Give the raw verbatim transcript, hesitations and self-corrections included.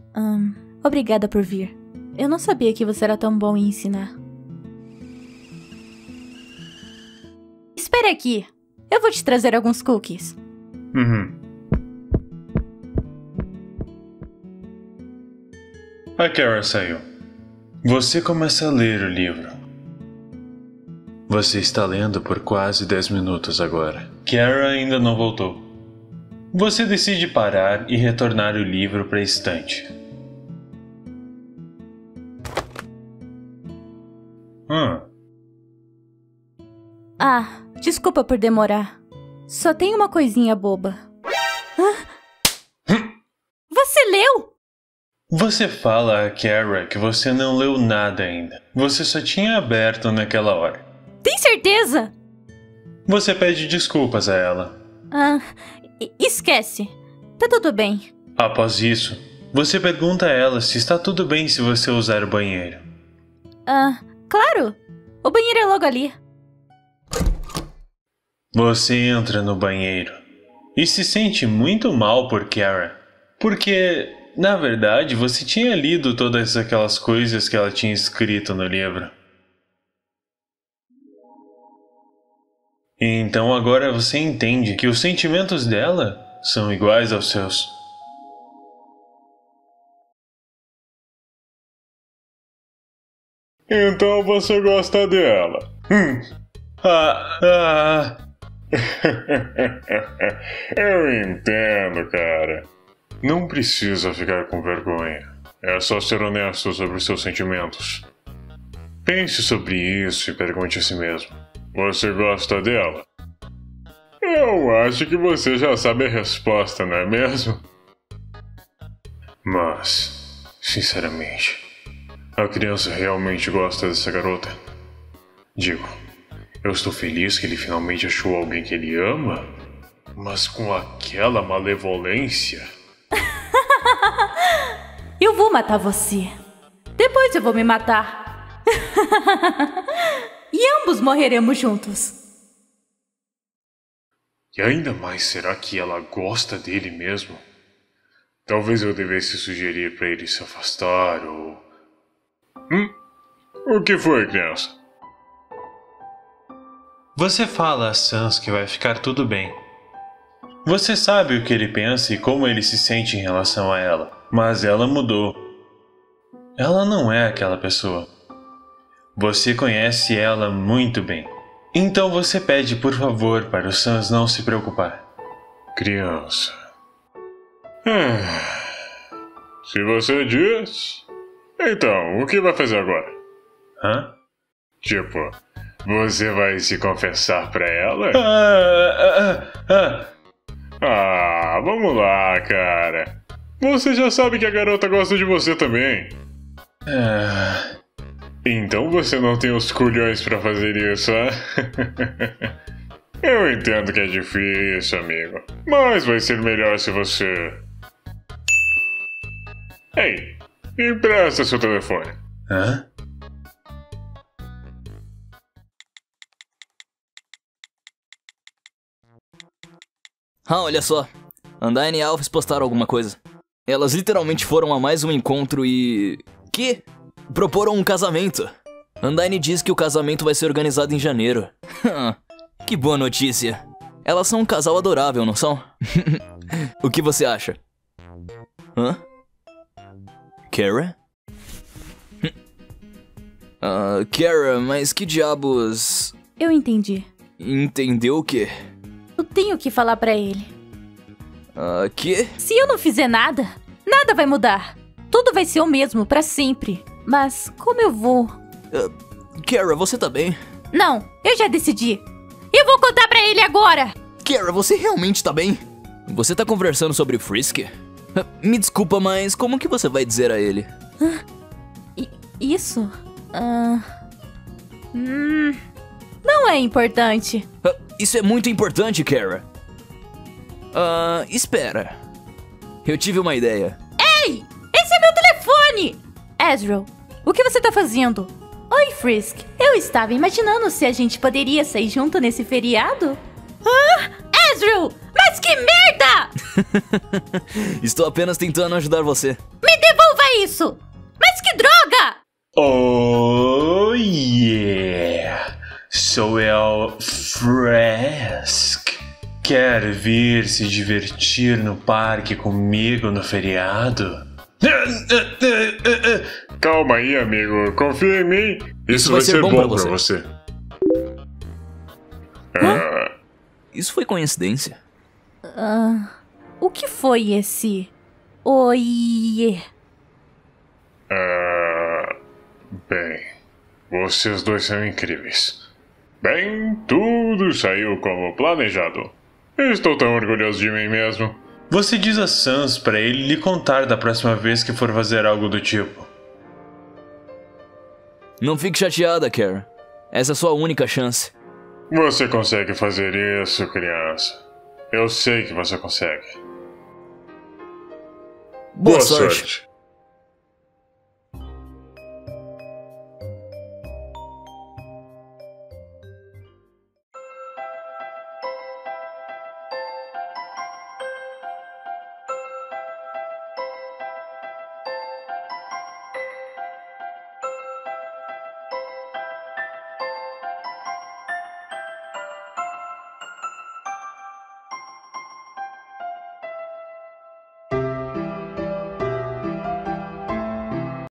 Hum, obrigada por vir. Eu não sabia que você era tão bom em ensinar. Espere aqui. Eu vou te trazer alguns cookies. Uhum. A Kara saiu. Você começa a ler o livro. Você está lendo por quase dez minutos agora. Kara ainda não voltou. Você decide parar e retornar o livro para a estante. Hum. Ah, desculpa por demorar. Só tem uma coisinha boba. Hã? Você leu? Você fala a Kara que você não leu nada ainda. Você só tinha aberto naquela hora. Tem certeza? Você pede desculpas a ela. Ah, esquece. Tá tudo bem. Após isso, você pergunta a ela se está tudo bem se você usar o banheiro. Ah, claro. O banheiro é logo ali. Você entra no banheiro e se sente muito mal por Kara, porque, na verdade, você tinha lido todas aquelas coisas que ela tinha escrito no livro. E então agora você entende que os sentimentos dela são iguais aos seus. Então você gosta dela? Hum. Ah, ah. Eu entendo, cara. Não precisa ficar com vergonha. É só ser honesto sobre os seus sentimentos. Pense sobre isso e pergunte a si mesmo. Você gosta dela? Eu acho que você já sabe a resposta, não é mesmo? Mas, sinceramente, a criança realmente gosta dessa garota? Digo, eu estou feliz que ele finalmente achou alguém que ele ama, mas com aquela malevolência... Eu vou matar você. Depois eu vou me matar. E ambos morreremos juntos. E ainda mais, será que ela gosta dele mesmo? Talvez eu devesse sugerir para ele se afastar ou... Hum? O que foi, criança? Você fala a Sans que vai ficar tudo bem. Você sabe o que ele pensa e como ele se sente em relação a ela, mas ela mudou. Ela não é aquela pessoa. Você conhece ela muito bem. Então você pede por favor para o Sans não se preocupar. Criança. Ah, se você diz... Então, o que vai fazer agora? Hã? Tipo, você vai se confessar pra ela? Ah, ah, ah. ah, vamos lá, cara. Você já sabe que a garota gosta de você também. Ah... Então você não tem os culhões pra fazer isso, hein? Eu entendo que é difícil, amigo. Mas vai ser melhor se você... Ei, empresta seu telefone. Hã? Ah, olha só. Undyne e Alphys postaram alguma coisa. Elas literalmente foram a mais um encontro e... Que? Proporam um casamento. Undyne diz que o casamento vai ser organizado em janeiro. Que boa notícia. Elas são um casal adorável, não são? O que você acha? Hã? Kara? Uh, Kara, mas que diabos... Eu entendi. Entendeu o quê? Eu tenho que falar pra ele. Ah, uh, que? Se eu não fizer nada, nada vai mudar. Tudo vai ser o mesmo pra sempre. Mas como eu vou... Uh, Kara, você tá bem? Não, eu já decidi. Eu vou contar pra ele agora. Kara, você realmente tá bem? Você tá conversando sobre Frisk? Uh, me desculpa, mas como que você vai dizer a ele? Uh, isso? Uh, hum, não é importante. Uh, isso é muito importante, Kara. Ah, uh, espera. Eu tive uma ideia. Ei! Esse é meu telefone! Ezreal, o que você tá fazendo? Oi, Frisk. Eu estava imaginando se a gente poderia sair junto nesse feriado. Ah! Ezreal! Mas que merda! Estou apenas tentando ajudar você. Me devolva era isso? Mas que droga! Oh, yeah! Sou eu, Frisk. Quer vir se divertir no parque comigo no feriado? Calma aí, amigo. Confia em mim. Isso, Isso vai ser bom pra pra você. você. Hã? Ah, Isso foi coincidência? Ah, o que foi esse... Oi... ah, bem, vocês dois são incríveis. Bem, tudo saiu como planejado. Estou tão orgulhoso de mim mesmo. Você diz a Sans pra ele lhe contar da próxima vez que for fazer algo do tipo. Não fique chateada, Kara. Essa é a sua única chance. Você consegue fazer isso, criança. Eu sei que você consegue. Boa, sorte.